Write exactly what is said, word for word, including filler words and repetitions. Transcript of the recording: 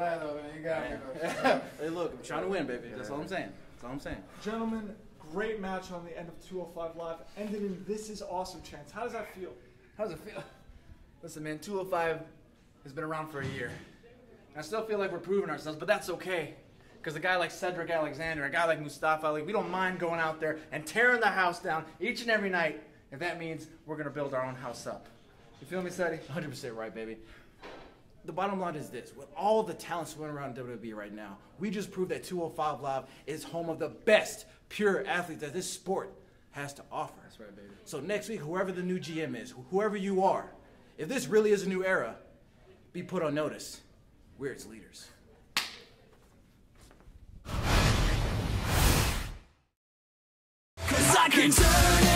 that though, man. You got me. Hey, look, I'm trying to win, baby. That's all I'm saying. That's all I'm saying. Gentlemen, great match on the end of two oh five Live. Ended in This Is Awesome chants. How does that feel? How does it feel? Listen, man, two oh five has been around for a year. I still feel like we're proving ourselves, but that's okay. Because a guy like Cedric Alexander, a guy like Mustafa, like, we don't mind going out there and tearing the house down each and every night if that means we're going to build our own house up. You feel me, Ceddy? one hundred percent right, baby. The bottom line is this. With all the talent swimming around W W E right now, we just proved that two oh five Live is home of the best pure athletes that this sport has to offer. That's right, baby. So next week, whoever the new G M is, whoever you are, if this really is a new era, be put on notice. We're its leaders. Cause I can turn it